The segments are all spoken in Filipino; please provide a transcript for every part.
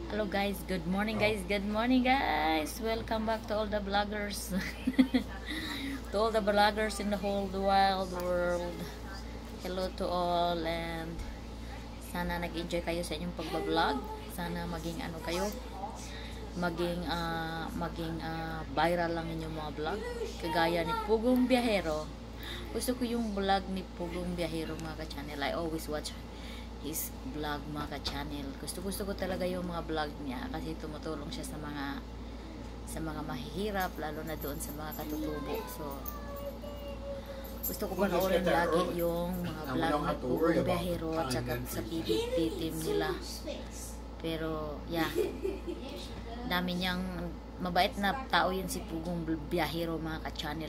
Hello guys, good morning guys, good morning guys. Welcome back to all the vloggers. To all the vloggers in the whole wide world. Hello to all, and sana nag-enjoy kayo sa inyong pagba-vlog. Sana maging ano kayo, maging viral lang inyong mga vlog. Kagaya ni Pugong Biyahero. Gusto ko yung vlog ni Pugong Biyahero mga ka-channel. I always watch his vlog mga ka-channel. Gusto ko talaga yung mga vlog niya kasi tumutulong siya sa mga mahihirap, lalo na doon sa mga katutubo. So gusto ko panoorin lagi yung mga vlog ni Pugong Biyahero at saka sa PBB team nila. Pero yeah, dami niyang mabait na tao yun si Pugong Biyahero mga ka-channel.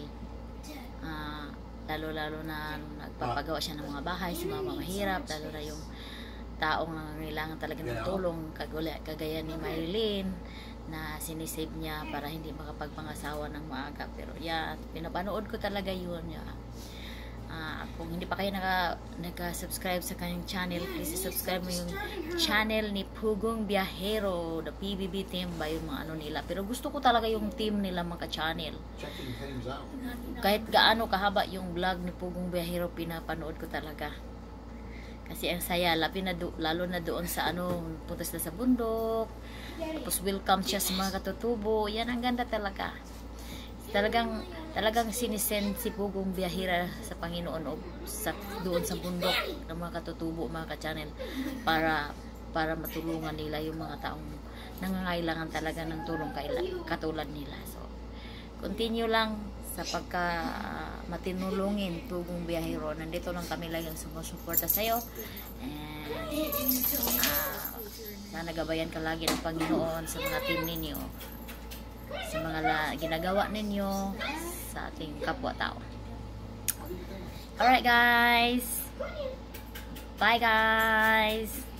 Lalo na nagpapagawa siya ng mga bahay sa mga mahirap, lalo na yung taong nangangailangan talaga ng tulong, kagaya ni Maylin na sinisave niya para hindi makapagpangasawa ng maaga. Pero yeah, pinapanood ko talaga yun. Kung hindi pa kayo naka-subscribe sa kanyang channel, please subscribe mo yung channel ni Pugong Biyahero, the PBB team ba yung mga ano nila. Pero gusto ko talaga yung team nila mga channel. Kahit gaano kahaba yung vlog ni Pugong Biyahero, pinapanood ko talaga. Kasi ang saya, lalo na doon sa punta sila sa bundok, tapos welcome siya sa mga katutubo. Yan, ang ganda talaga. Talagang sinisend si Pugong Biyahero sa Panginoon doon sa bundok ng mga katutubo, mga ka-channel, para matulungan nila yung mga taong nangangailangan talaga ng tulong katulad nila. So continue lang sa matinulungin Pugong Biyahero. Nandito lang kami lang yung sumusuporta sa'yo, and sana gabayan ka lagi ng Panginoon sa mga team ninyo, sa mga ginagawa ninyo sa ating kapwa-tao. Alright guys, bye guys.